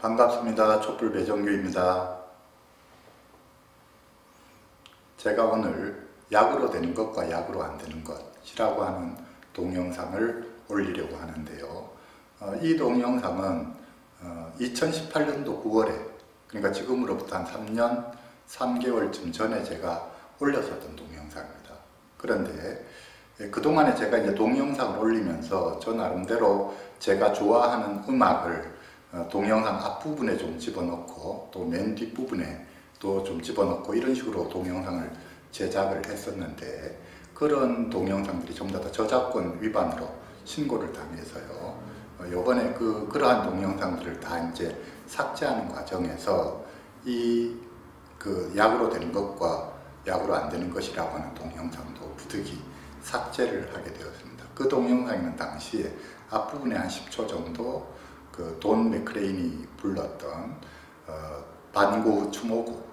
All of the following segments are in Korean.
반갑습니다. 촛불 배정규입니다. 제가 오늘 약으로 되는 것과 약으로 안 되는 것이라고 하는 동영상을 올리려고 하는데요. 이 동영상은 2018년도 9월에 그러니까 지금으로부터 한 3년 3개월쯤 전에 제가 올렸었던 동영상입니다. 그런데 그동안에 제가 이제 동영상을 올리면서 저 나름대로 제가 좋아하는 음악을 동영상 앞부분에 좀 집어넣고 또 맨 뒷부분에 또 좀 집어넣고 이런 식으로 동영상을 제작을 했었는데, 그런 동영상들이 전부 다 저작권 위반으로 신고를 당해서요. 요번에 그러한 동영상들을 다 이제 삭제하는 과정에서 약으로 되는 것과 약으로 안 되는 것이라고 하는 동영상도 부득이 삭제를 하게 되었습니다. 그 동영상에는 당시에 앞부분에 한 10초 정도 돈 맥크레인이 불렀던 반고흐 추모곡,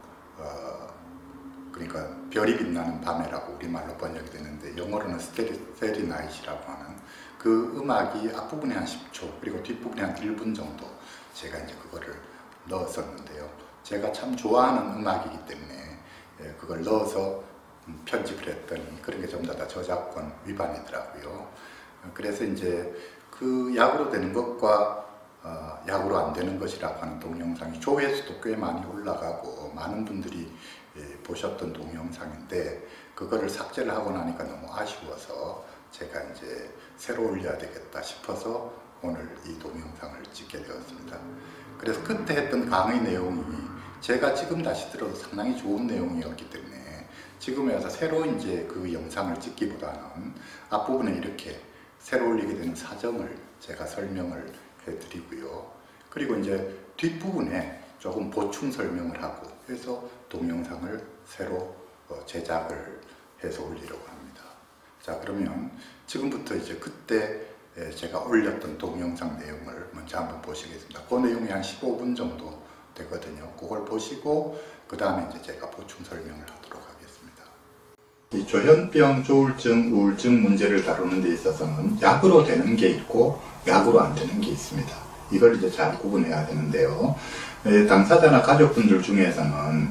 그러니까 별이 빛나는 밤에라고 우리말로 번역이 되는데 영어로는 스테리 나잇이라고 하는 그 음악이 앞부분에 한 10초 그리고 뒷부분에 한 1분 정도 제가 이제 그거를 넣었었는데요. 제가 참 좋아하는 음악이기 때문에 그걸 넣어서 편집을 했더니 그런 게 전부 다 저작권 위반이더라고요. 그래서 이제 그 약으로 되는 것과 약으로 안 되는 것이라고 하는 동영상이 조회수도 꽤 많이 올라가고 많은 분들이 보셨던 동영상인데, 그거를 삭제를 하고 나니까 너무 아쉬워서 제가 이제 새로 올려야 되겠다 싶어서 오늘 이 동영상을 찍게 되었습니다. 그래서 그때 했던 강의 내용이 제가 지금 다시 들어도 상당히 좋은 내용이었기 때문에 지금에 와서 새로 이제 그 영상을 찍기보다는 앞부분에 이렇게 새로 올리게 되는 사정을 제가 설명을 해드리고요. 그리고 이제 뒷부분에 조금 보충 설명을 하고 해서 동영상을 새로 제작을 해서 올리려고 합니다. 자, 그러면 지금부터 이제 그때 제가 올렸던 동영상 내용을 먼저 한번 보시겠습니다. 그 내용이 한 15분 정도 되거든요. 그걸 보시고 그 다음에 이제 제가 보충 설명을 하도록 하겠습니다. 이 조현병, 조울증, 우울증 문제를 다루는 데 있어서는 약으로 되는 게 있고 약으로 안 되는 게 있습니다. 이걸 이제 잘 구분해야 되는데요. 당사자나 가족분들 중에서는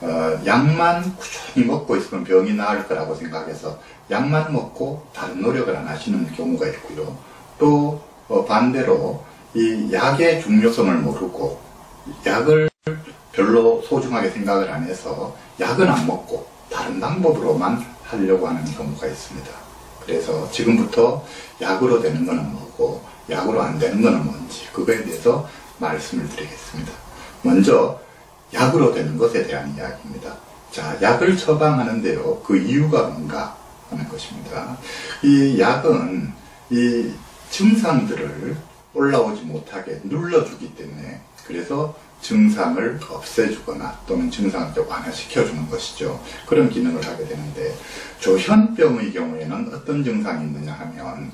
약만 꾸준히 먹고 있으면 병이 나을 거라고 생각해서 약만 먹고 다른 노력을 안 하시는 경우가 있고요. 또 반대로 이 약의 중요성을 모르고 약을 별로 소중하게 생각을 안 해서 약은 안 먹고 다른 방법으로만 하려고 하는 경우가 있습니다. 그래서 지금부터 약으로 되는 것은 뭐고 약으로 안 되는 것은 뭔지 그거에 대해서 말씀을 드리겠습니다. 먼저 약으로 되는 것에 대한 이야기입니다. 자, 약을 처방하는데요, 그 이유가 뭔가 하는 것입니다. 이 약은 이 증상들을 올라오지 못하게 눌러주기 때문에, 그래서 증상을 없애주거나 또는 증상을 완화시켜주는 것이죠. 그런 기능을 하게 되는데, 조현병의 경우에는 어떤 증상이 있느냐 하면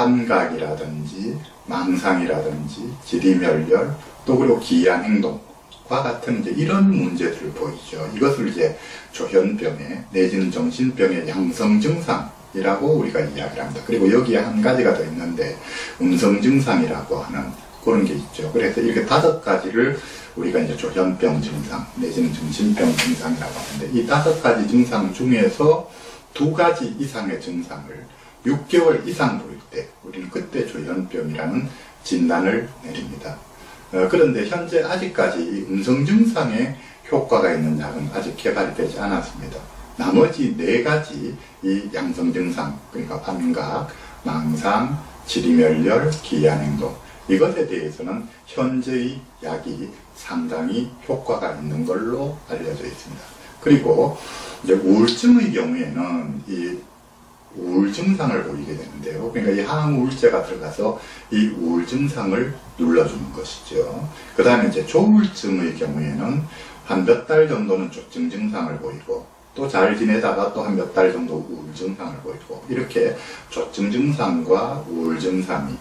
환각이라든지 망상이라든지 지리멸렬, 또 그리고 기이한 행동과 같은 이제 이런 문제들을 보이죠. 이것을 이제 조현병의 내지는 정신병의 양성 증상이라고 우리가 이야기를 합니다. 그리고 여기에 한 가지가 더 있는데 음성 증상이라고 하는 그런 게 있죠. 그래서 이렇게 5가지를 우리가 이제 조현병 증상 내지는 정신병 증상이라고 하는데, 이 5가지 증상 중에서 2가지 이상의 증상을 6개월 이상 보일 때 우리는 그때 조현병이라는 진단을 내립니다. 그런데 현재 아직까지 이 음성 증상에 효과가 있는 약은 아직 개발이 되지 않았습니다. 나머지 4가지 이 양성 증상, 그러니까 환각, 망상, 지리멸렬, 기이한 행동, 이것에 대해서는 현재의 약이 상당히 효과가 있는 걸로 알려져 있습니다. 그리고 이제 우울증의 경우에는 이 우울증상을 보이게 되는데요. 그러니까 이 항우울제가 들어가서 이 우울증상을 눌러주는 것이죠. 그 다음에 이제 조울증의 경우에는 한 몇 달 정도는 조증 증상을 보이고, 또 잘 지내다가 또 한 몇 달 정도 우울 증상을 보이고, 이렇게 조증 증상과 우울 증상이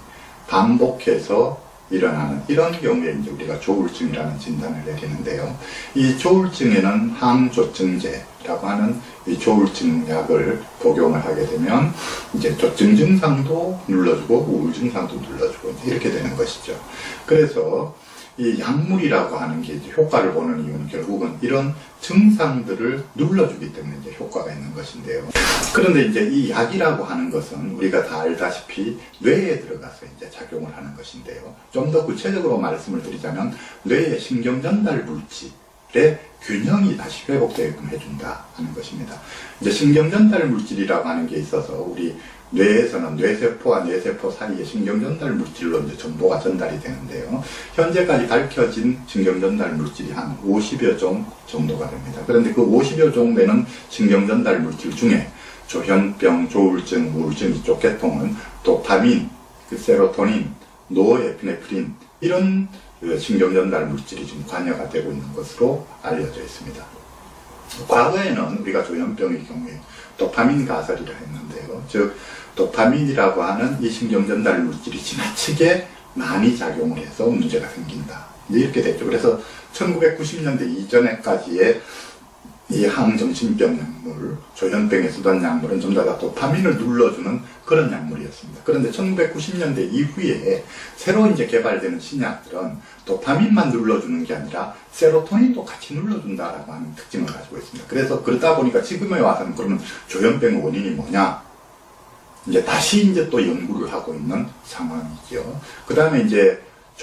반복해서 일어나는 이런 경우에 이제 우리가 조울증이라는 진단을 내리는데요. 이 조울증에는 항조증제라고 하는 이 조울증 약을 복용을 하게 되면 이제 조증 증상도 눌러주고 우울 증상도 눌러주고 이렇게 되는 것이죠. 그래서 이 약물이라고 하는 게 이제 효과를 보는 이유는 결국은 이런 증상들을 눌러주기 때문에 이제 효과가 있는 것인데요. 그런데 이제 이 약이라고 하는 것은 우리가 다 알다시피 뇌에 들어가서 이제 작용을 하는 것인데요. 좀 더 구체적으로 말씀을 드리자면 뇌의 신경전달 물질의 균형이 다시 회복되게끔 해준다 하는 것입니다. 이제 신경전달 물질이라고 하는 게 있어서 우리 뇌에서는 뇌세포와 뇌세포 사이에 신경전달 물질로 이제 정보가 전달이 되는데요. 현재까지 밝혀진 신경전달 물질이 한 50여 종 정도가 됩니다. 그런데 그 50여 종 되는 신경전달 물질 중에 조현병, 조울증, 우울증 이쪽 계통은 도파민, 세로토닌, 노에피네프린 이런 신경전달 물질이 지금 관여가 되고 있는 것으로 알려져 있습니다. 과거에는 우리가 조현병의 경우에 도파민 가설이라 했는데요. 즉 도파민이라고 하는 이 신경전달 물질이 지나치게 많이 작용을 해서 문제가 생긴다. 이렇게 됐죠. 그래서 1990년대 이전에까지의 이 항정신병 약물, 조현병에 쓰던 약물은 전부 다 도파민을 눌러주는 그런 약물이었습니다. 그런데 1990년대 이후에 새로 이제 개발되는 신약들은 도파민만 눌러주는 게 아니라 세로토닌도 같이 눌러준다라고 하는 특징을 가지고 있습니다. 그래서 그러다 보니까 지금에 와서는 그러면 조현병의 원인이 뭐냐? 이제 다시 이제 또 연구를 하고 있는 상황이죠. 그 다음에 이제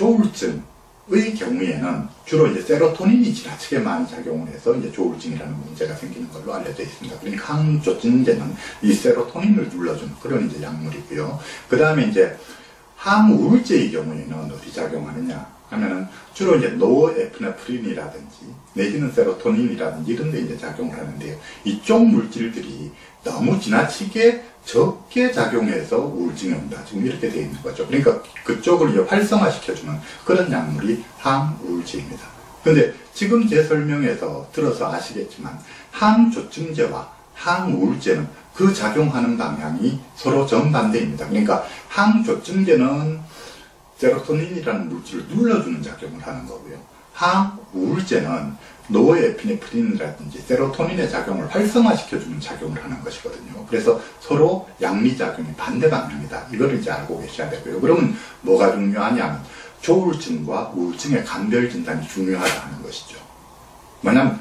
조울증의 경우에는 주로 이제 세로토닌이 지나치게 많이 작용을 해서 이제 조울증이라는 문제가 생기는 걸로 알려져 있습니다. 그러니까 항조증제는 이 세로토닌을 눌러주는 그런 이제 약물이고요. 그 다음에 이제 항우울제의 경우에는 어디 작용하느냐 하면은 주로 이제 노에피네프린이라든지 내지는 세로토닌이라든지 이런 데 이제 작용을 하는데요. 이쪽 물질들이 너무 지나치게 적게 작용해서 우울증이 온다. 지금 이렇게 되어 있는 거죠. 그러니까 그쪽을 이제 활성화시켜주는 그런 약물이 항우울제입니다. 그런데 지금 제 설명에서 들어서 아시겠지만 항조증제와 항우울제는 그 작용하는 방향이 서로 정반대입니다. 그러니까 항조증제는 세로토닌이라는 물질을 눌러주는 작용을 하는 거고요. 항우울제는 노에피네프린이라든지 세로토닌의 작용을 활성화시켜주는 작용을 하는 것이거든요. 그래서 서로 양리작용이 반대 방향이다. 이걸 이제 알고 계셔야 되고요. 그러면 뭐가 중요하냐면 조울증과 우울증의 감별 진단이 중요하다는 것이죠. 왜냐하면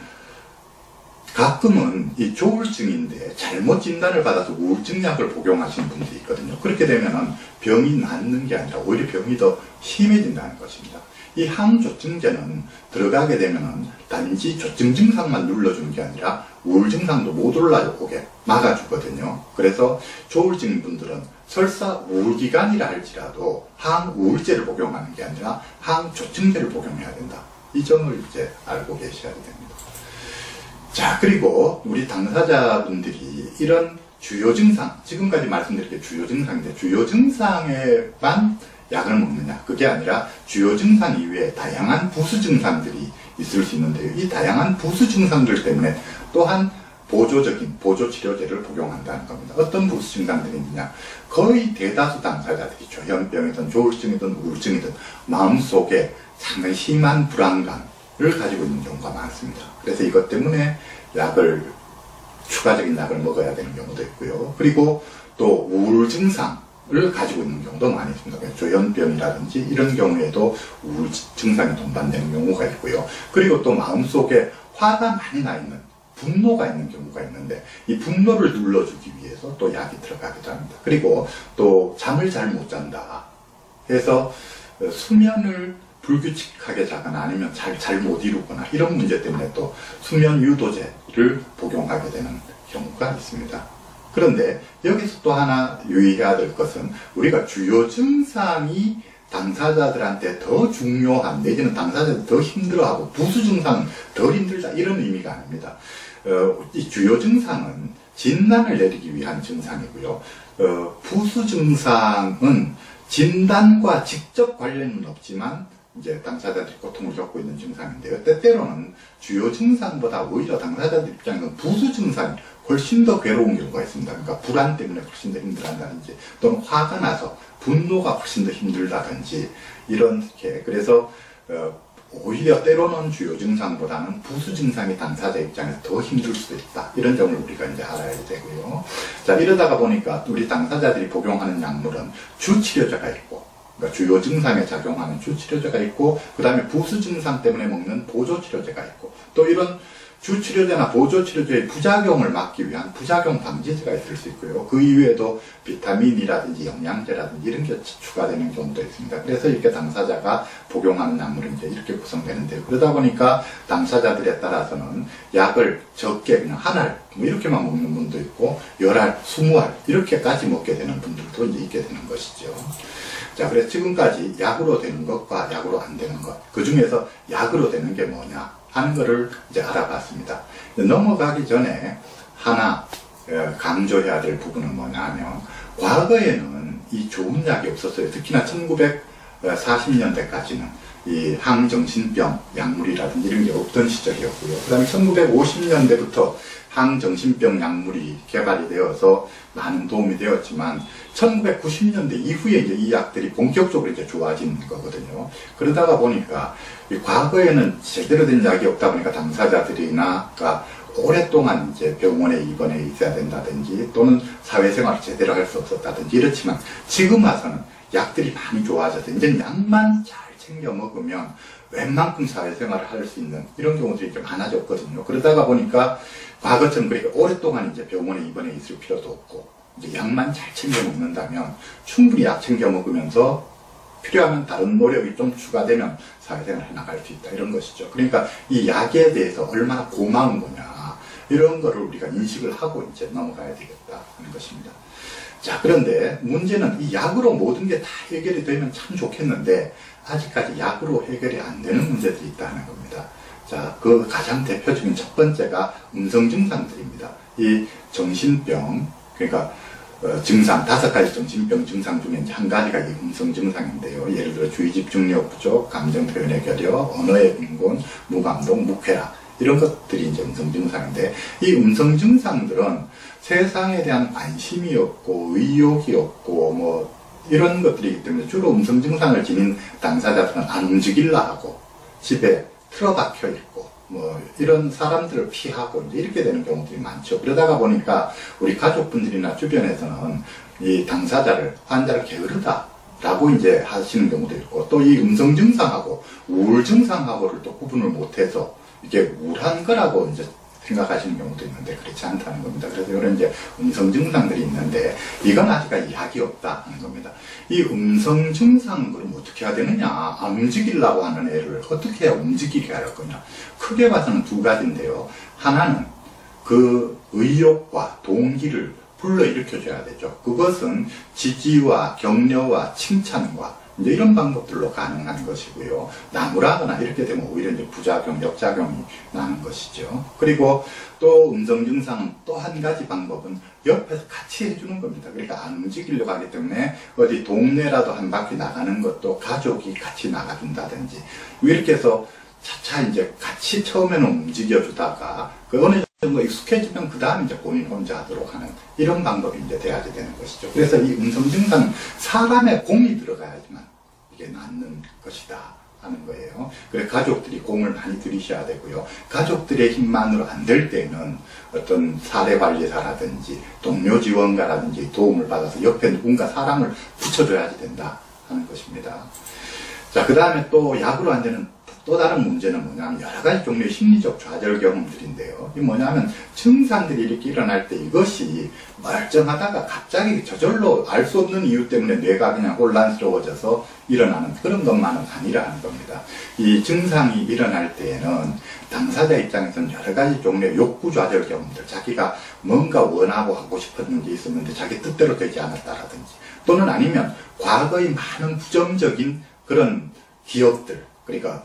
가끔은 이 조울증인데 잘못 진단을 받아서 우울증 약을 복용하시는 분들이 있거든요. 그렇게 되면은 병이 낫는 게 아니라 오히려 병이 더 심해진다는 것입니다. 이 항조증제는 들어가게 되면은 단지 조증 증상만 눌러주는 게 아니라 우울 증상도 못 올라오게 막아주거든요. 그래서 조울증 분들은 설사 우울기간이라 할지라도 항우울제를 복용하는 게 아니라 항조증제를 복용해야 된다. 이 점을 이제 알고 계셔야 됩니다. 자, 그리고 우리 당사자분들이 이런 주요 증상, 지금까지 말씀드린 게 주요 증상인데 주요 증상에만 약을 먹느냐, 그게 아니라 주요 증상 이외에 다양한 부수 증상들이 있을 수 있는데요. 이 다양한 부수 증상들 때문에 또한 보조적인 보조치료제를 복용한다는 겁니다. 어떤 부수 증상들이 있느냐, 거의 대다수 당사자들이 조현병이든 조울증이든 우울증이든 마음속에 상당히 심한 불안감을 가지고 있는 경우가 많습니다. 그래서 이것 때문에 추가적인 약을 먹어야 되는 경우도 있고요. 그리고 또 우울 증상을 가지고 있는 경우도 많이 있습니다. 조현병이라든지 이런 경우에도 우울 증상이 동반되는 경우가 있고요. 그리고 또 마음속에 화가 많이 나 있는, 분노가 있는 경우가 있는데 이 분노를 눌러주기 위해서 또 약이 들어가기도 합니다. 그리고 또 잠을 잘 못 잔다 해서 수면을 불규칙하게 자거나 아니면 잘 못 이루거나 이런 문제 때문에 또 수면 유도제를 복용하게 되는 경우가 있습니다. 그런데 여기서 또 하나 유의해야 될 것은 우리가 주요 증상이 당사자들한테 더 중요한, 내지는 당사자들이 더 힘들어하고 부수 증상은 덜 힘들다 이런 의미가 아닙니다. 이 주요 증상은 진단을 내리기 위한 증상이고요. 부수 증상은 진단과 직접 관련은 없지만 이제 당사자들이 고통을 겪고 있는 증상인데요. 때때로는 주요 증상보다 오히려 당사자들 입장에서는 부수 증상이 훨씬 더 괴로운 경우가 있습니다. 그러니까 불안 때문에 훨씬 더 힘들어한다든지 또는 화가 나서 분노가 훨씬 더 힘들다든지 이렇게, 그래서 오히려 때로는 주요 증상보다는 부수 증상이 당사자 입장에서 더 힘들 수도 있다. 이런 점을 우리가 이제 알아야 되고요. 자, 이러다가 보니까 우리 당사자들이 복용하는 약물은 주치료제가 있고, 그러니까 주요 증상에 작용하는 주치료제가 있고, 그 다음에 부수 증상 때문에 먹는 보조치료제가 있고, 또 이런 주치료제나 보조치료제의 부작용을 막기 위한 부작용 방지제가 있을 수 있고요. 그 이외에도 비타민이라든지 영양제라든지 이런 게 추가되는 경우도 있습니다. 그래서 이렇게 당사자가 복용하는 약물은 이제 이렇게 구성되는데요. 그러다 보니까 당사자들에 따라서는 약을 적게 그냥 한 알, 뭐 이렇게만 먹는 분도 있고, 10알, 20알, 이렇게까지 먹게 되는 분들도 이제 있게 되는 것이죠. 자, 그래서 지금까지 약으로 되는 것과 약으로 안 되는 것, 그 중에서 약으로 되는 게 뭐냐 하는 것을 이제 알아봤습니다. 넘어가기 전에 하나 강조해야 될 부분은 뭐냐 하면, 과거에는 이 좋은 약이 없었어요. 특히나 1940년대까지는 이 항정신병 약물이라든지 이런 게 없던 시절이었고요. 그 다음에 1950년대부터 항정신병 약물이 개발이 되어서 많은 도움이 되었지만 1990년대 이후에 이제 이 약들이 본격적으로 이제 좋아진 거거든요. 그러다가 보니까 과거에는 제대로 된 약이 없다 보니까 당사자들이나 오랫동안 이제 병원에 입원해 있어야 된다든지 또는 사회생활을 제대로 할 수 없었다든지 이렇지만, 지금 와서는 약들이 많이 좋아져서 이제 약만 잘 챙겨 먹으면 웬만큼 사회생활을 할 수 있는 이런 경우들이 이제 많아졌거든요. 그러다가 보니까 과거처럼 그렇게 오랫동안 이제 병원에 입원해 있을 필요도 없고, 이제 약만 잘 챙겨 먹는다면 충분히 약 챙겨 먹으면서 필요하면 다른 노력이 좀 추가되면 사회생활을 해나갈 수 있다, 이런 것이죠. 그러니까 이 약에 대해서 얼마나 고마운 거냐, 이런 거를 우리가 인식을 하고 이제 넘어가야 되겠다 하는 것입니다. 자, 그런데 문제는 이 약으로 모든 게 다 해결이 되면 참 좋겠는데, 아직까지 약으로 해결이 안 되는 문제들이 있다는 겁니다. 자, 그 가장 대표적인 첫 번째가 음성 증상들입니다. 이 정신병, 그러니까 증상, 5가지 정신병 증상 중에 이제 한 가지가 이 음성 증상인데요. 예를 들어 주의 집중력 부족, 감정 표현의 결여, 언어의 빈곤, 무감동, 무쾌락, 이런 것들이 이제 음성 증상인데, 이 음성 증상들은 세상에 대한 관심이 없고 의욕이 없고 뭐 이런 것들이기 때문에 주로 음성 증상을 지닌 당사자들은 안 움직일라 하고 집에 틀어박혀 있고 뭐 이런 사람들을 피하고 이제 이렇게 되는 경우들이 많죠. 그러다가 보니까 우리 가족분들이나 주변에서는 이 당사자를, 환자를 게으르다 라고 이제 하시는 경우도 있고, 또 이 음성 증상하고 우울 증상하고를 또 구분을 못해서 이게 우울한 거라고 이제 생각하시는 경우도 있는데 그렇지 않다는 겁니다. 그래서 이런 이제 음성 증상들이 있는데, 이건 아직까지 약이 없다 하는 겁니다. 이 음성 증상은 그럼 어떻게 해야 되느냐, 안 움직이려고 하는 애를 어떻게 해야 움직이게 할 거냐. 크게 봐서는 두 가지인데요. 하나는 그 의욕과 동기를 불러일으켜줘야 되죠. 그것은 지지와 격려와 칭찬과 이제 이런 방법들로 가능한 것이고요. 나무라거나 이렇게 되면 오히려 이제 부작용, 역작용이 나는 것이죠. 그리고 또 음성 증상은 또 한 가지 방법은 옆에서 같이 해주는 겁니다. 그러니까 안 움직이려고 하기 때문에 어디 동네라도 한 바퀴 나가는 것도 가족이 같이 나가준다든지, 이렇게 해서 차차 이제 같이 처음에는 움직여주다가 그 어느 정도 익숙해지면 그 다음에 이제 본인 혼자 하도록 하는 이런 방법이 이제 돼야지 되는 것이죠. 그래서 이 음성 증상은 사람의 공이 들어가야지만 이게 낫는 것이다 하는 거예요. 그래서 가족들이 공을 많이 들이셔야 되고요. 가족들의 힘만으로 안 될 때는 어떤 사례관리사라든지 동료 지원가라든지 도움을 받아서 옆에 누군가 사람을 붙여줘야지 된다 하는 것입니다. 자, 그 다음에 또 약으로 안 되는 또 다른 문제는 뭐냐면 여러 가지 종류의 심리적 좌절 경험들인데요. 이게 뭐냐면 증상들이 이렇게 일어날 때 이것이 멀쩡하다가 갑자기 저절로 알 수 없는 이유 때문에 뇌가 그냥 혼란스러워져서 일어나는 그런 것만은 아니라는 겁니다. 이 증상이 일어날 때에는 당사자 입장에서는 여러 가지 종류의 욕구 좌절 경험들, 자기가 뭔가 원하고 하고 싶었는 게 있었는데 자기 뜻대로 되지 않았다라든지, 또는 아니면 과거의 많은 부정적인 그런 기억들, 그러니까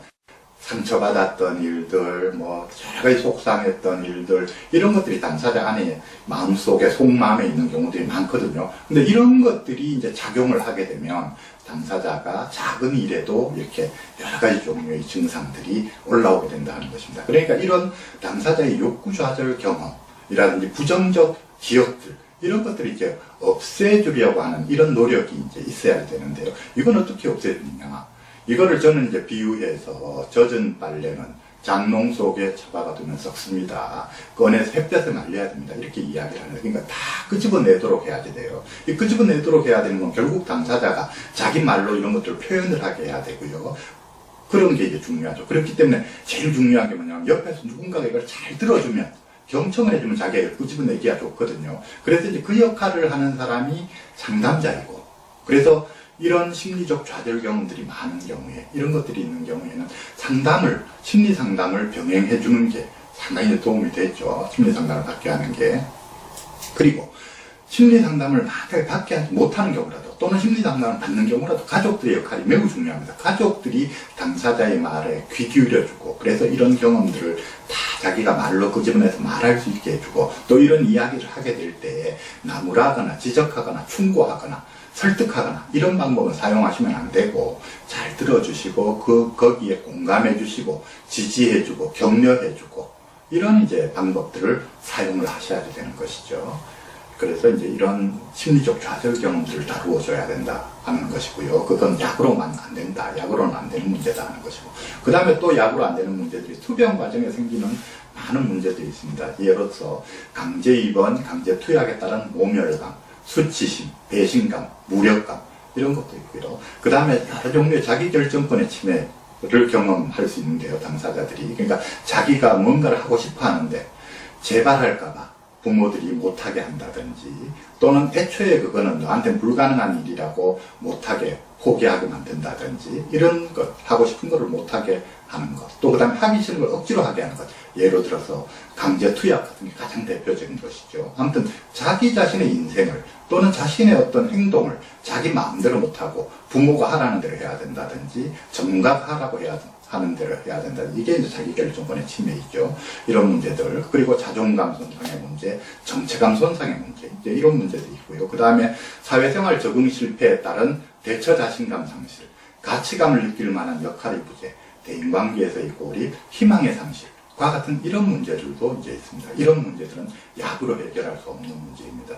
상처받았던 일들, 뭐 여러 가지 속상했던 일들, 이런 것들이 당사자 안에 마음속에 속마음에 있는 경우들이 많거든요. 근데 이런 것들이 이제 작용을 하게 되면 당사자가 작은 일에도 이렇게 여러 가지 종류의 증상들이 올라오게 된다는 것입니다. 그러니까 이런 당사자의 욕구 좌절 경험이라든지 부정적 기억들, 이런 것들이 이제 없애주려고 하는 이런 노력이 이제 있어야 되는데요. 이건 어떻게 없애주느냐? 이거를 저는 이제 비유해서 젖은 빨래는 장롱 속에 처박아두면 썩습니다. 꺼내서 햇볕에 말려야 됩니다. 이렇게 이야기를 하는 거예요. 그러니까 다 끄집어내도록 해야지 돼요. 이 끄집어내도록 해야 되는 건 결국 당사자가 자기 말로 이런 것들을 표현을 하게 해야 되고요. 그런 게 이제 중요하죠. 그렇기 때문에 제일 중요한 게 뭐냐면 옆에서 누군가가 이걸 잘 들어주면, 경청을 해주면 자기가 끄집어내기가 좋거든요. 그래서 이제 그 역할을 하는 사람이 상담자이고, 그래서 이런 심리적 좌절 경험들이 많은 경우에, 이런 것들이 있는 경우에는 심리 상담을 병행해 주는 게 상당히 도움이 되죠. 심리 상담을 받게 하는 게. 그리고 심리 상담을 받게 하지 못하는 경우라도, 또는 심리 상담을 받는 경우라도 가족들의 역할이 매우 중요합니다. 가족들이 당사자의 말에 귀 기울여주고, 그래서 이런 경험들을 다 자기가 말로 끄집어내서 말할 수 있게 해주고, 또 이런 이야기를 하게 될 때에 나무라거나 지적하거나 충고하거나 설득하거나 이런 방법은 사용하시면 안 되고, 잘 들어주시고 거기에 공감해 주시고 지지해 주고 격려해 주고, 이런 이제 방법들을 사용을 하셔야 되는 것이죠. 그래서 이제 이런 심리적 좌절 경험들을 다루어 줘야 된다 하는 것이고요. 그건 약으로만 안 된다, 약으로는 안 되는 문제다 하는 것이고, 그 다음에 또 약으로 안 되는 문제들이 투병 과정에 생기는 많은 문제들이 있습니다. 예로서 강제 입원, 강제 투약에 따른 모멸감, 수치심, 배신감, 무력감, 이런 것도 있고요. 그 다음에 여러 종류의 자기결정권의 침해를 경험할 수 있는데요, 당사자들이. 그러니까 자기가 뭔가를 하고 싶어 하는데 재발할까봐 부모들이 못하게 한다든지, 또는 애초에 그거는 너한테 불가능한 일이라고 못하게 포기하게 만든다든지, 이런 것, 하고 싶은 거를 못하게 하는 것, 또 그 다음에 하기 싫은 걸 억지로 하게 하는 것, 예로 들어서 강제 투약 같은 게 가장 대표적인 것이죠. 아무튼 자기 자신의 인생을, 또는 자신의 어떤 행동을 자기 마음대로 못하고 부모가 하라는 대로 해야 된다든지, 전문가가 하라고 하는 대로 해야 된다. 이게 이제 자기결정권의 침해이죠. 이런 문제들, 그리고 자존감 손상의 문제, 정체감 손상의 문제, 이제 이런 문제도 있고요. 그 다음에 사회생활 적응 실패에 따른 대처 자신감 상실, 가치감을 느낄 만한 역할의 부재, 대인관계에서의 고립, 희망의 상실과 같은 이런 문제들도 이제 있습니다. 이런 문제들은 약으로 해결할 수 없는 문제입니다.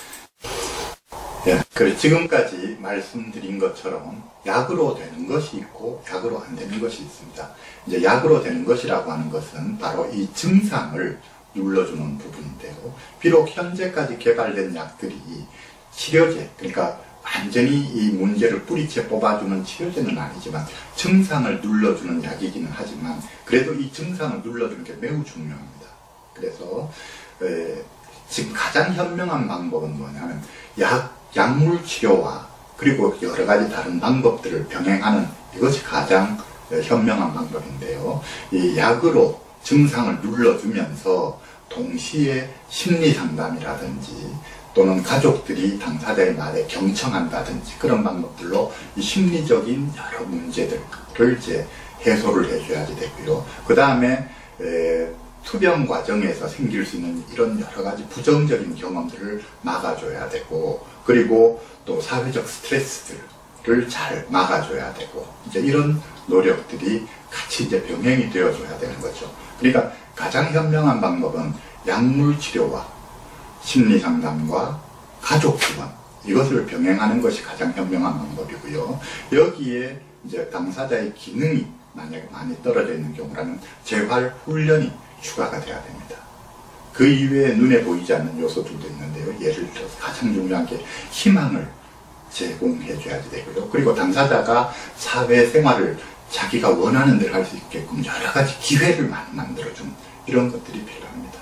예, 그래서 지금까지 말씀드린 것처럼 약으로 되는 것이 있고 약으로 안 되는 것이 있습니다. 이제 약으로 되는 것이라고 하는 것은 바로 이 증상을 눌러주는 부분인데요. 비록 현재까지 개발된 약들이 치료제, 그러니까 완전히 이 문제를 뿌리째 뽑아주는 치료제는 아니지만 증상을 눌러주는 약이기는 하지만, 그래도 이 증상을 눌러주는 게 매우 중요합니다. 그래서 지금 가장 현명한 방법은 뭐냐면 약물 치료와 그리고 여러 가지 다른 방법들을 병행하는, 이것이 가장 현명한 방법인데요. 이 약으로 증상을 눌러주면서 동시에 심리 상담이라든지, 또는 가족들이 당사자의 말에 경청한다든지, 그런 방법들로 이 심리적인 여러 문제들을 이제 해소를 해줘야 되고요. 그 다음에 투병 과정에서 생길 수 있는 이런 여러 가지 부정적인 경험들을 막아줘야 되고, 그리고 또 사회적 스트레스들을 잘 막아줘야 되고, 이제 이런 노력들이 같이 이제 병행이 되어줘야 되는 거죠. 그러니까 가장 현명한 방법은 약물 치료와 심리 상담과 가족 지원, 이것을 병행하는 것이 가장 현명한 방법이고요. 여기에 이제 당사자의 기능이 만약에 많이 떨어져 있는 경우라면 재활 훈련이 추가가 돼야 됩니다. 그 이외에 눈에 보이지 않는 요소들도 있는데요. 예를 들어서 가장 중요한 게 희망을 제공해 줘야 되고요. 그리고 당사자가 사회생활을 자기가 원하는 대로 할 수 있게끔 여러 가지 기회를 만들어주는 이런 것들이 필요합니다.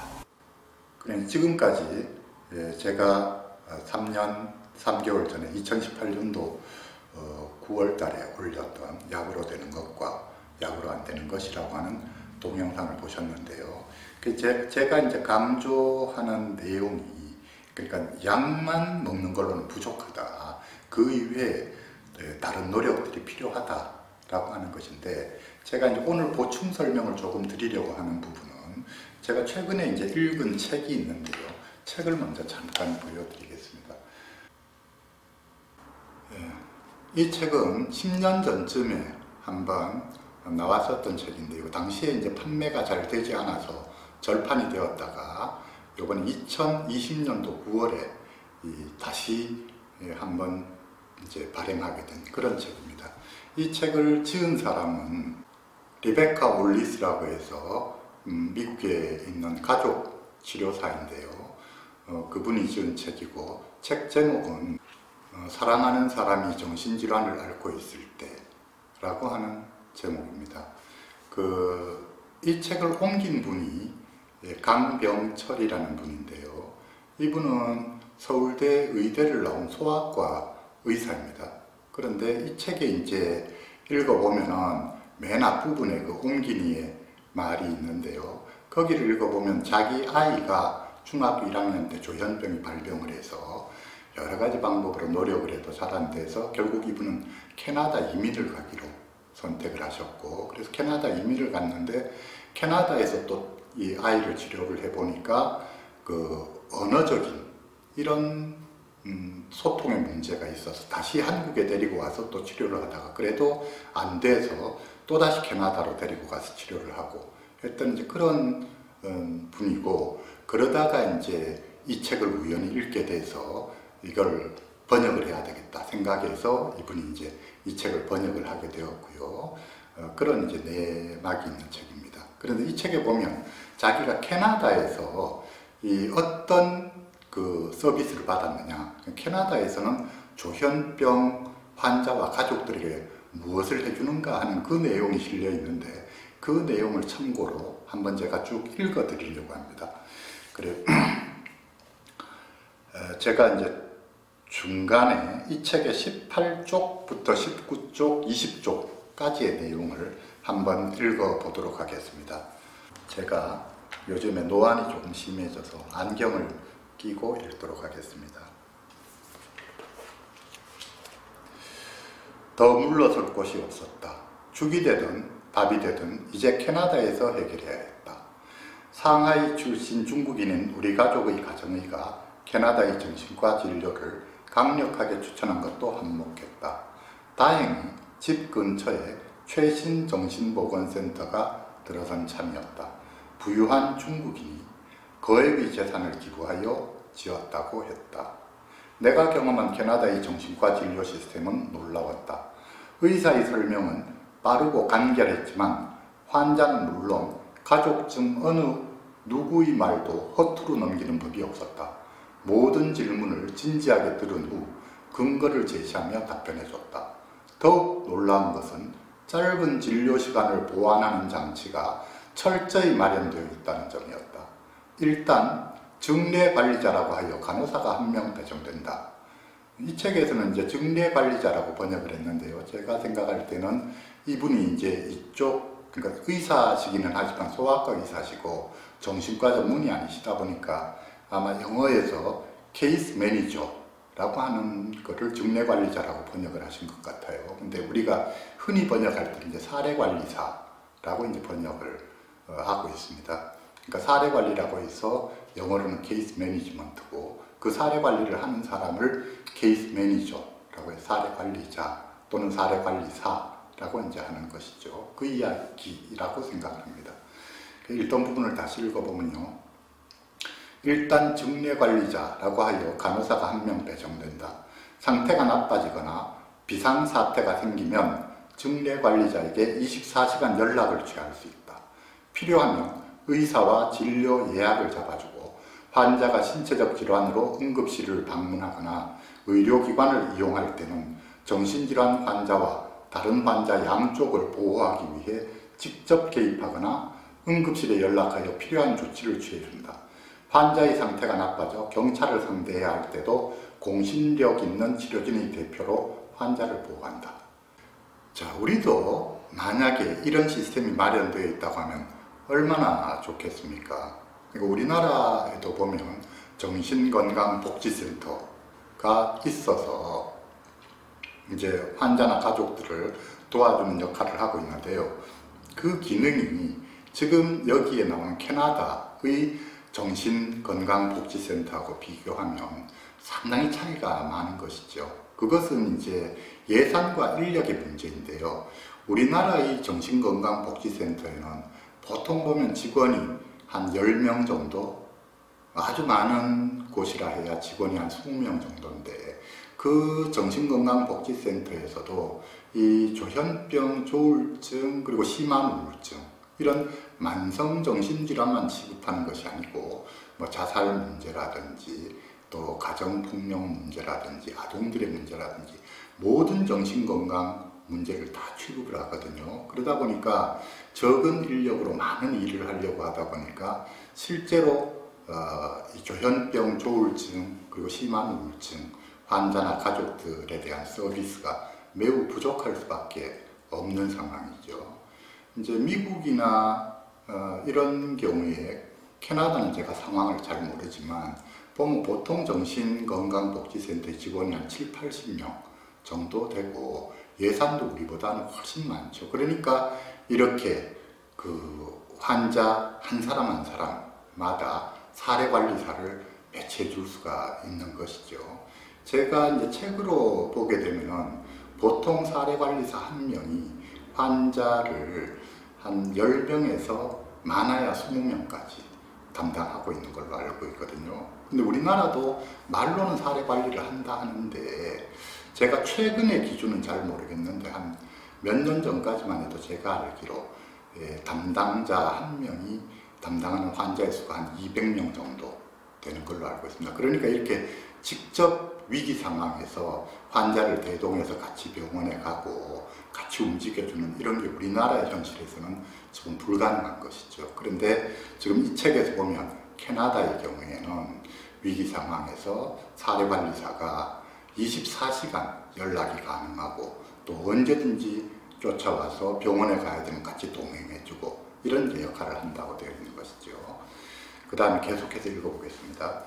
지금까지 제가 3년 3개월 전에 2018년도 9월 달에 올렸던 약으로 되는 것과 약으로 안 되는 것이라고 하는 동영상을 보셨는데요. 제가 이제 강조하는 내용이, 그러니까 약만 먹는 걸로는 부족하다, 그 이외에 다른 노력들이 필요하다라고 하는 것인데, 제가 이제 오늘 보충 설명을 조금 드리려고 하는 부분은, 제가 최근에 이제 읽은 책이 있는데요. 책을 먼저 잠깐 보여드리겠습니다. 이 책은 10년 전쯤에 한번 나왔었던 책인데요. 당시에 이제 판매가 잘 되지 않아서 절판이 되었다가 이번에 2020년도 9월에 다시 한번 이제 발행하게 된 그런 책입니다. 이 책을 지은 사람은 리베카 올리스라고 해서 미국에 있는 가족 치료사인데요. 그분이 지은 책이고, 책 제목은 사랑하는 사람이 정신질환을 앓고 있을 때 라고 하는 제목입니다. 이 책을 옮긴 분이 강병철이라는 분인데요. 이분은 서울대 의대를 나온 소아과 의사입니다. 그런데 이 책에 이제 읽어보면은 맨 앞부분에 그 옮긴이의 말이 있는데요. 거기를 읽어보면 자기 아이가 중학교 1학년 때 조현병이 발병을 해서 여러 가지 방법으로 노력을 해도 잘 안 돼서 결국 이분은 캐나다 이민을 가기로 선택을 하셨고, 그래서 캐나다 이민을 갔는데 캐나다에서 또 이 아이를 치료를 해보니까 그 언어적인 이런 소통의 문제가 있어서 다시 한국에 데리고 와서 또 치료를 하다가 그래도 안 돼서 또다시 캐나다로 데리고 가서 치료를 하고 했던 이제 그런 분이고, 그러다가 이제 이 책을 우연히 읽게 돼서 이걸 번역을 해야 되겠다 생각해서 이분이 이제 이 책을 번역을 하게 되었고요. 그런 이제 내막이 있는 책입니다. 그런데 이 책에 보면 자기가 캐나다에서 이 어떤 그 서비스를 받았느냐, 캐나다에서는 조현병 환자와 가족들에게 무엇을 해주는가 하는 그 내용이 실려 있는데 그 내용을 참고로 한번 제가 쭉 읽어 드리려고 합니다. 그래 제가 이제 중간에 이 책의 18쪽부터 19쪽, 20쪽까지의 내용을 한번 읽어 보도록 하겠습니다. 제가 요즘에 노안이 조금 심해져서 안경을 끼고 읽도록 하겠습니다. 더 물러설 곳이 없었다. 죽이 되든 밥이 되든 이제 캐나다에서 해결해야 했다. 상하이 출신 중국인인 우리 가족의 가정의가 캐나다의 정신과 진료를 강력하게 추천한 것도 한몫했다. 다행히 집 근처에 최신 정신보건센터가 들어선 참이었다. 부유한 중국인이 거액의 재산을 기부하여 지었다고 했다. 내가 경험한 캐나다의 정신과 진료 시스템은 놀라웠다. 의사의 설명은 빠르고 간결했지만 환자는 물론 가족 중 어느 누구의 말도 허투루 넘기는 법이 없었다. 모든 질문을 진지하게 들은 후 근거를 제시하며 답변해줬다. 더욱 놀라운 것은 짧은 진료 시간을 보완하는 장치가 철저히 마련되어 있다는 점이었다. 일단 증례관리자라고 하여 간호사가 한 명 배정된다. 이 책에서는 이제 증례관리자라고 번역을 했는데요. 제가 생각할 때는 이분이 이제 이쪽, 그러니까 의사시기는 하지만 소아과 의사시고 정신과 전문이 아니시다 보니까 아마 영어에서 케이스 매니저라고 하는 거를 증례관리자라고 번역을 하신 것 같아요. 근데 우리가 흔히 번역할 때 이제 사례관리사라고 이제 번역을 하고 있습니다. 그러니까 사례관리라고 해서 영어로는 케이스 매니지먼트고 그 사례관리를 하는 사람을 케이스 매니저라고 해서 사례관리자 또는 사례관리사라고 이제 하는 것이죠. 그 이야기라고 생각합니다. 읽던 부분을 다시 읽어보면요. 일단 증례관리자라고 하여 간호사가 한 명 배정된다. 상태가 나빠지거나 비상사태가 생기면 증례관리자에게 24시간 연락을 취할 수 있다. 필요하면 의사와 진료 예약을 잡아주고 환자가 신체적 질환으로 응급실을 방문하거나 의료기관을 이용할 때는 정신질환 환자와 다른 환자 양쪽을 보호하기 위해 직접 개입하거나 응급실에 연락하여 필요한 조치를 취해준다. 환자의 상태가 나빠져 경찰을 상대해야 할 때도 공신력 있는 치료진의 대표로 환자를 보호한다. 자, 우리도 만약에 이런 시스템이 마련되어 있다고 하면 얼마나 좋겠습니까? 그러니까 우리나라에도 보면 정신건강복지센터가 있어서 이제 환자나 가족들을 도와주는 역할을 하고 있는데요. 그 기능이 지금 여기에 나오는 캐나다의 정신건강복지센터하고 비교하면 상당히 차이가 많은 것이죠. 그것은 이제 예산과 인력의 문제인데요. 우리나라의 정신건강복지센터에는 보통 보면 직원이 한 10명 정도, 아주 많은 곳이라 해야 직원이 한 20명 정도인데 그 정신건강복지센터에서도 이 조현병, 조울증, 그리고 심한 우울증 이런 만성 정신질환만 취급하는 것이 아니고 뭐 자살 문제라든지 또 가정폭력 문제라든지 아동들의 문제라든지 모든 정신건강 문제를 다 취급을 하거든요. 그러다 보니까 적은 인력으로 많은 일을 하려고 하다 보니까 실제로 이 조현병, 조울증, 그리고 심한 우울증 환자나 가족들에 대한 서비스가 매우 부족할 수밖에 없는 상황이죠. 이제 미국이나 이런 경우에 캐나다는 제가 상황을 잘 모르지만 보면 보통 정신건강복지센터의 직원이 한 7, 80명 정도 되고 예산도 우리보다는 훨씬 많죠. 그러니까 이렇게 그 환자 한 사람 한 사람마다 사례관리사를 배치해 줄 수가 있는 것이죠. 제가 이제 책으로 보게 되면은 보통 사례관리사 한 명이 환자를 한 10명에서 많아야 20명까지 담당하고 있는 걸로 알고 있거든요. 근데 우리나라도 말로는 사례관리를 한다 하는데 제가 최근의 기준은 잘 모르겠는데 한 몇 년 전까지만 해도 제가 알기로 담당자 한 명이 담당하는 환자의 수가 한 200명 정도 되는 걸로 알고 있습니다. 그러니까 이렇게 직접 위기 상황에서 환자를 대동해서 같이 병원에 가고 같이 움직여주는 이런 게 우리나라의 현실에서는 지금 불가능한 것이죠. 그런데 지금 이 책에서 보면 캐나다의 경우에는 위기 상황에서 사례관리사가 24시간 연락이 가능하고 또 언제든지 쫓아와서 병원에 가야 되면 같이 동행해주고 이런 역할을 한다고 되어 있는 것이죠. 그 다음에 계속해서 읽어보겠습니다.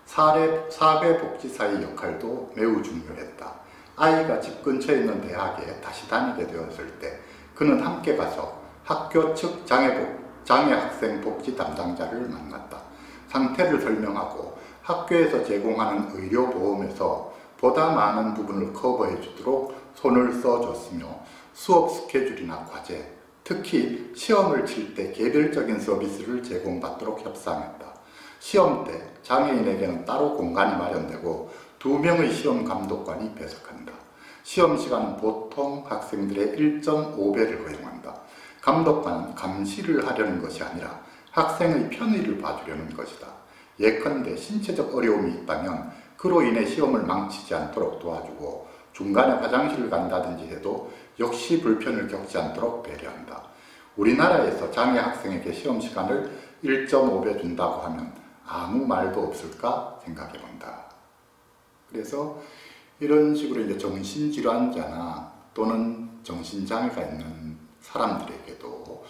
사회복지사의 역할도 매우 중요했다. 아이가 집 근처에 있는 대학에 다시 다니게 되었을 때 그는 함께 가서 학교 측 장애학생 복지 담당자를 만났다. 상태를 설명하고 학교에서 제공하는 의료보험에서 보다 많은 부분을 커버해 주도록 손을 써줬으며 수업 스케줄이나 과제, 특히 시험을 칠 때 개별적인 서비스를 제공받도록 협상했다. 시험 때 장애인에게는 따로 공간이 마련되고 2명의 시험 감독관이 배석한다. 시험 시간은 보통 학생들의 1.5배를 허용한다. 감독관은 감시를 하려는 것이 아니라 학생의 편의를 봐주려는 것이다. 예컨대 신체적 어려움이 있다면 그로 인해 시험을 망치지 않도록 도와주고 중간에 화장실을 간다든지 해도 역시 불편을 겪지 않도록 배려한다. 우리나라에서 장애 학생에게 시험 시간을 1.5배 준다고 하면 아무 말도 없을까 생각해 본다. 그래서 이런 식으로 이제 정신질환자나 또는 정신장애가 있는 사람들에게도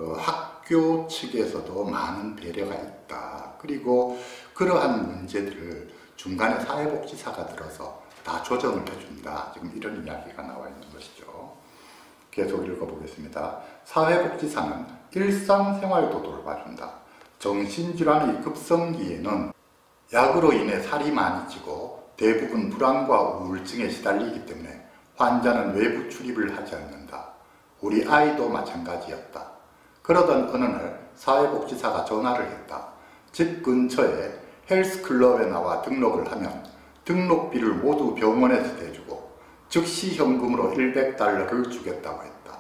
학교 측에서도 많은 배려가 있다. 그리고 그러한 문제들을 중간에 사회복지사가 들어서 다 조정을 해준다. 지금 이런 이야기가 나와 있는 것이죠. 계속 읽어보겠습니다. 사회복지사는 일상생활도 돌봐준다. 정신질환의 급성기에는 약으로 인해 살이 많이 찌고 대부분 불안과 우울증에 시달리기 때문에 환자는 외부 출입을 하지 않는다. 우리 아이도 마찬가지였다. 그러던 어느 날 사회복지사가 전화를 했다. 집 근처에 헬스클럽에 나와 등록을 하면 등록비를 모두 병원에서 대주고 즉시 현금으로 $100를 주겠다고 했다.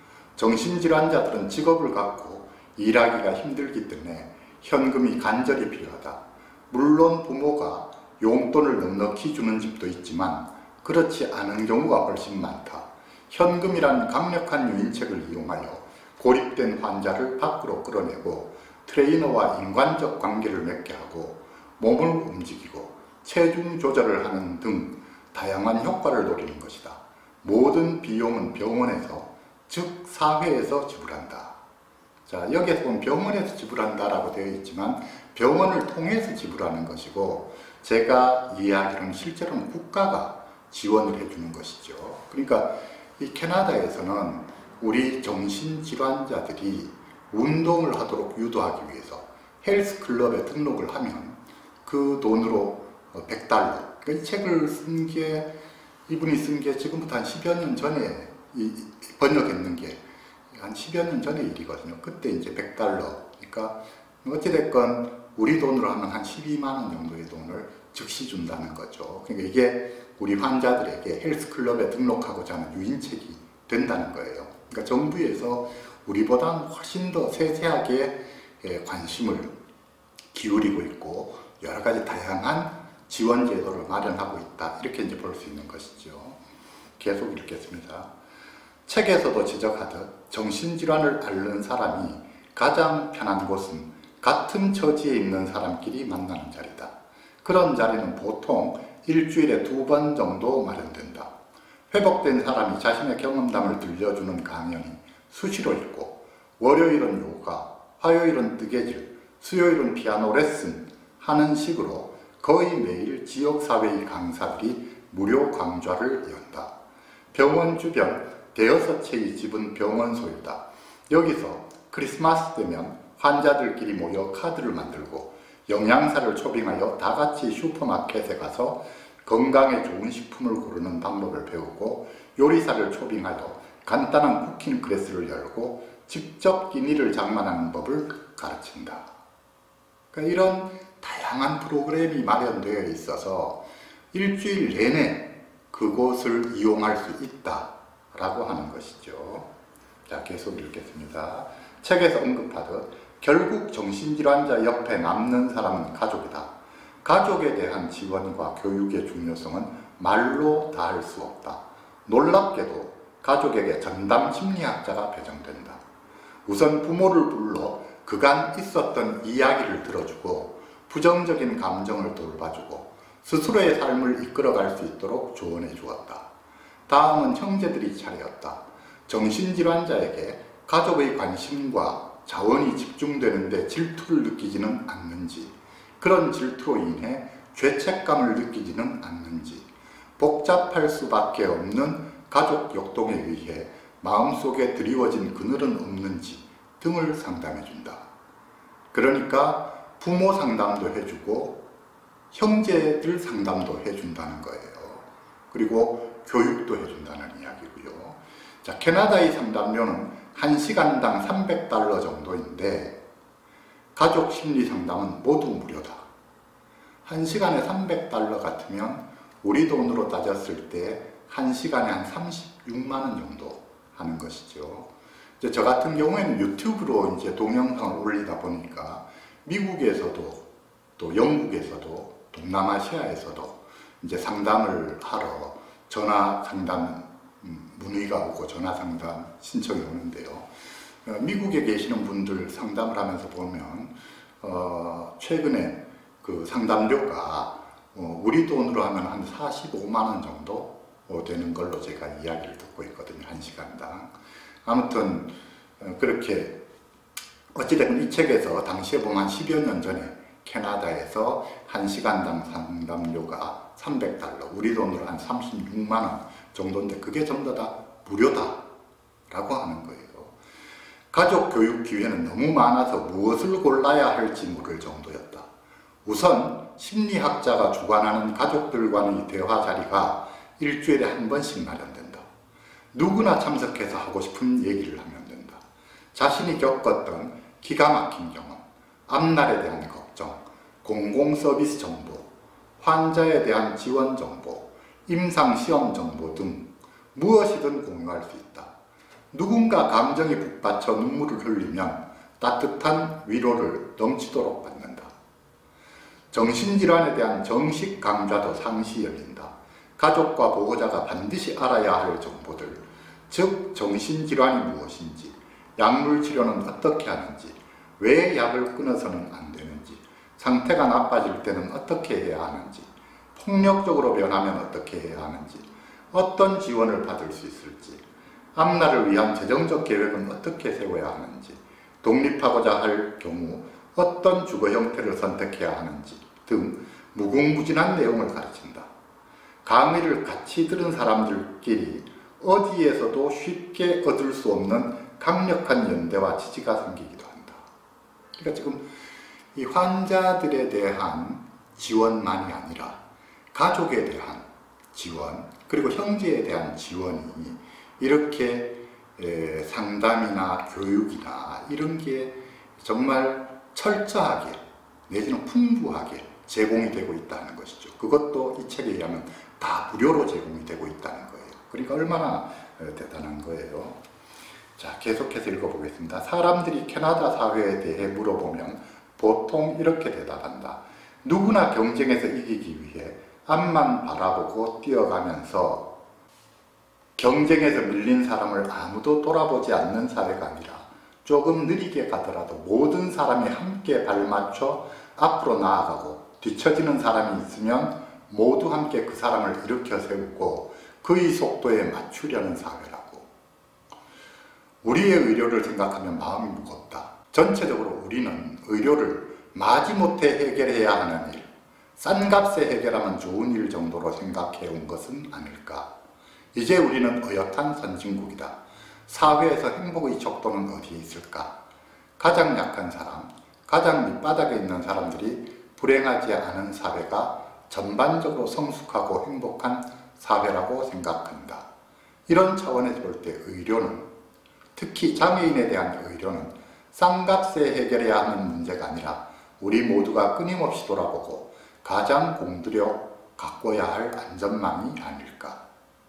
정신질환자들은 직업을 갖고 일하기가 힘들기 때문에 현금이 간절히 필요하다. 물론 부모가 용돈을 넉넉히 주는 집도 있지만 그렇지 않은 경우가 훨씬 많다. 현금이란 강력한 유인책을 이용하여 고립된 환자를 밖으로 끌어내고 트레이너와 인간적 관계를 맺게 하고 몸을 움직이고 체중 조절을 하는 등 다양한 효과를 노리는 것이다. 모든 비용은 병원에서, 즉 사회에서 지불한다. 자, 여기에서 보면 병원에서 지불한다라고 되어 있지만 병원을 통해서 지불하는 것이고 제가 이해하기로는 실제로는 국가가 지원을 해주는 것이죠. 그러니까 이 캐나다에서는 우리 정신질환자들이 운동을 하도록 유도하기 위해서 헬스클럽에 등록을 하면 그 돈으로 $100, 그러니까 이 책을 쓴 게 이분이 쓴 게 지금부터 한 10여 년 전에 번역했는 게 한 10여 년 전의 일이거든요. 그때 이제 $100, 그러니까 어찌됐건 우리 돈으로 하면 한 12만 원 정도의 돈을 즉시 준다는 거죠. 그러니까 이게 우리 환자들에게 헬스클럽에 등록하고자 하는 유인책이 된다는 거예요. 그러니까 정부에서 우리보다 훨씬 더 세세하게 관심을 기울이고 있고 여러 가지 다양한 지원 제도를 마련하고 있다. 이렇게 이제 볼 수 있는 것이죠. 계속 읽겠습니다. 책에서도 지적하듯 정신질환을 앓는 사람이 가장 편한 곳은 같은 처지에 있는 사람끼리 만나는 자리다. 그런 자리는 보통 일주일에 2번 정도 마련된다. 회복된 사람이 자신의 경험담을 들려주는 강연이 수시로 있고 월요일은 요가, 화요일은 뜨개질, 수요일은 피아노 레슨 하는 식으로 거의 매일 지역사회의 강사들이 무료 강좌를 연다. 병원 주변 대여섯 채의 집은 병원 소유다. 여기서 크리스마스 되면 환자들끼리 모여 카드를 만들고 영양사를 초빙하여 다같이 슈퍼마켓에 가서 건강에 좋은 식품을 고르는 방법을 배우고 요리사를 초빙하여 간단한 쿠킹 클래스를 열고 직접 끼니를 장만하는 법을 가르친다. 그러니까 이런 다양한 프로그램이 마련되어 있어서 일주일 내내 그곳을 이용할 수 있다라고 하는 것이죠. 자, 계속 읽겠습니다. 책에서 언급하듯 결국 정신질환자 옆에 남는 사람은 가족이다. 가족에 대한 지원과 교육의 중요성은 말로 다할 수 없다. 놀랍게도 가족에게 전담 심리학자가 배정된다. 우선 부모를 불러 그간 있었던 이야기를 들어주고 부정적인 감정을 돌봐주고 스스로의 삶을 이끌어갈 수 있도록 조언해 주었다. 다음은 형제들이 차례였다. 정신질환자에게 가족의 관심과 자원이 집중되는데 질투를 느끼지는 않는지, 그런 질투로 인해 죄책감을 느끼지는 않는지, 복잡할 수밖에 없는 가족 역동에 의해 마음속에 드리워진 그늘은 없는지 등을 상담해준다. 그러니까 부모 상담도 해주고 형제들 상담도 해준다는 거예요. 그리고 교육도 해준다는 이야기고요. 자, 캐나다의 상담료는 1시간당 $300 정도인데 가족 심리 상담은 모두 무료다. 1시간에 $300 같으면 우리 돈으로 따졌을 때 1시간에 한 36만 원 정도 하는 것이죠. 이제 저 같은 경우에는 유튜브로 이제 동영상을 올리다 보니까 미국에서도 또 영국에서도 동남아시아에서도 이제 상담을 하러 전화 상담 문의가 오고 전화 상담 신청이 오는데요. 미국에 계시는 분들 상담을 하면서 보면 최근에 그 상담료가 우리 돈으로 하면 한 45만 원 정도 되는 걸로 제가 이야기를 듣고 있거든요. 1시간당. 아무튼 그렇게 어찌됐든 이 책에서 당시에 보면 한 10여 년 전에 캐나다에서 1시간당 상담료가 $300, 우리 돈으로 한 36만 원 정도인데 그게 전부 다 무료다 라고 하는 거예요. 가족 교육 기회는 너무 많아서 무엇을 골라야 할지 모를 정도였다. 우선 심리학자가 주관하는 가족들과의 대화 자리가 일주일에 한 번씩 마련된다. 누구나 참석해서 하고 싶은 얘기를 하면 된다. 자신이 겪었던 기가 막힌 경험, 앞날에 대한 걱정, 공공 서비스 정보, 환자에 대한 지원 정보, 임상 시험 정보 등 무엇이든 공유할 수 있다. 누군가 감정이 북받쳐 눈물을 흘리면 따뜻한 위로를 넘치도록 받는다. 정신질환에 대한 정식 강좌도 상시 열린다. 가족과 보호자가 반드시 알아야 할 정보들, 즉 정신질환이 무엇인지, 약물 치료는 어떻게 하는지, 왜 약을 끊어서는 안 되는지, 상태가 나빠질 때는 어떻게 해야 하는지, 폭력적으로 변하면 어떻게 해야 하는지, 어떤 지원을 받을 수 있을지, 앞날을 위한 재정적 계획은 어떻게 세워야 하는지, 독립하고자 할 경우 어떤 주거 형태를 선택해야 하는지 등 무궁무진한 내용을 가르친다. 강의를 같이 들은 사람들끼리 어디에서도 쉽게 얻을 수 없는 강력한 연대와 지지가 생기기도 한다. 그러니까 지금 이 환자들에 대한 지원만이 아니라 가족에 대한 지원, 그리고 형제에 대한 지원이 이렇게 상담이나 교육이나 이런 게 정말 철저하게 내지는 풍부하게 제공이 되고 있다는 것이죠. 그것도 이 책에 의하면 다 무료로 제공이 되고 있다는 거예요. 그러니까 얼마나 대단한 거예요. 자, 계속해서 읽어보겠습니다. 사람들이 캐나다 사회에 대해 물어보면 보통 이렇게 대답한다. 누구나 경쟁에서 이기기 위해 앞만 바라보고 뛰어가면서 경쟁에서 밀린 사람을 아무도 돌아보지 않는 사회가 아니라 조금 느리게 가더라도 모든 사람이 함께 발맞춰 앞으로 나아가고 뒤처지는 사람이 있으면 모두 함께 그 사람을 일으켜 세우고 그의 속도에 맞추려는 사회라고. 우리의 의료를 생각하면 마음이 무겁다. 전체적으로 우리는 의료를 마지못해 해결해야 하는 일, 싼 값에 해결하면 좋은 일 정도로 생각해 온 것은 아닐까. 이제 우리는 어엿한 선진국이다. 사회에서 행복의 척도는 어디에 있을까? 가장 약한 사람, 가장 밑바닥에 있는 사람들이 불행하지 않은 사회가 전반적으로 성숙하고 행복한 사회라고 생각한다. 이런 차원에서 볼 때 의료는, 특히 장애인에 대한 의료는 싼 값에 해결해야 하는 문제가 아니라 우리 모두가 끊임없이 돌아보고 가장 공들여 가꿔야 할 안전망이 아닐까.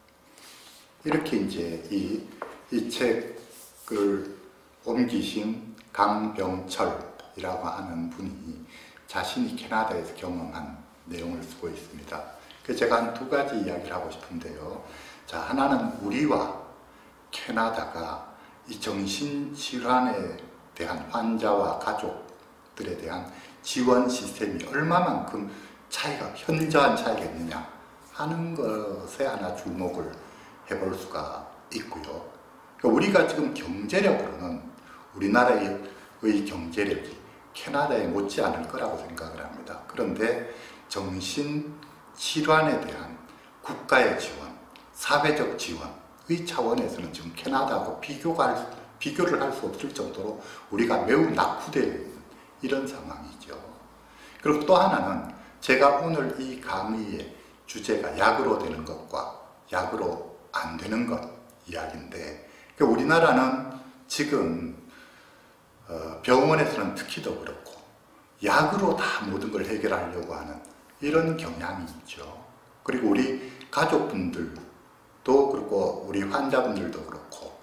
이렇게 이제 이 책을 옮기신 강병철이라고 하는 분이 자신이 캐나다에서 경험한 내용을 쓰고 있습니다. 그래서 제가 한 두 가지 이야기를 하고 싶은데요. 자, 하나는 우리와 캐나다가 이 정신질환에 대한 환자와 가족들에 대한 지원 시스템이 얼마만큼 현저한 차이가 있느냐 하는 것에 하나 주목을 해볼 수가 있고요. 그러니까 우리가 지금 경제력으로는 우리나라의 경제력이 캐나다에 못지 않을 거라고 생각을 합니다. 그런데 정신질환에 대한 국가의 지원, 사회적 지원의 차원에서는 지금 캐나다하고 비교를 할 수 없을 정도로 우리가 매우 낙후되어 있는 이런 상황이죠. 그리고 또 하나는 제가 오늘 이 강의의 주제가 약으로 되는 것과 약으로 안 되는 것 이야기인데, 우리나라는 지금 병원에서는 특히 더 그렇고 약으로 다 모든 걸 해결하려고 하는 이런 경향이 있죠. 그리고 우리 가족분들도 그렇고 우리 환자분들도 그렇고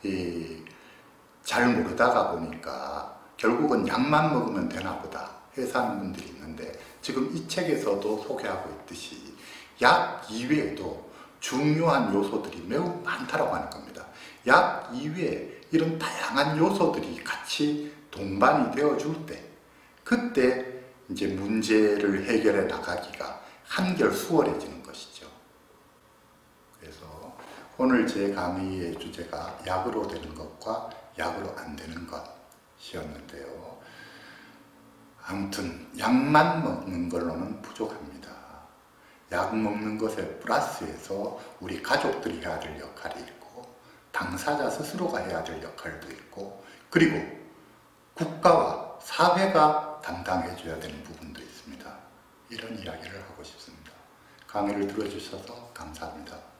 잘 모르다가 보니까 결국은 약만 먹으면 되나 보다 해서 하는 분들이 있는데, 지금 이 책에서도 소개하고 있듯이 약 이외에도 중요한 요소들이 매우 많다고 하는 겁니다. 약 이외에 이런 다양한 요소들이 같이 동반이 되어줄 때, 그때 이제 문제를 해결해 나가기가 한결 수월해지는 것이죠. 그래서 오늘 제 강의의 주제가 약으로 되는 것과 약으로 안 되는 것이었는데요. 아무튼 약만 먹는 걸로는 부족합니다. 약 먹는 것에 플러스해서 우리 가족들이 해야 될 역할이 있고, 당사자 스스로가 해야 될 역할도 있고, 그리고 국가와 사회가 담당해 줘야 되는 부분도 있습니다. 이런 이야기를 하고 싶습니다. 강의를 들어주셔서 감사합니다.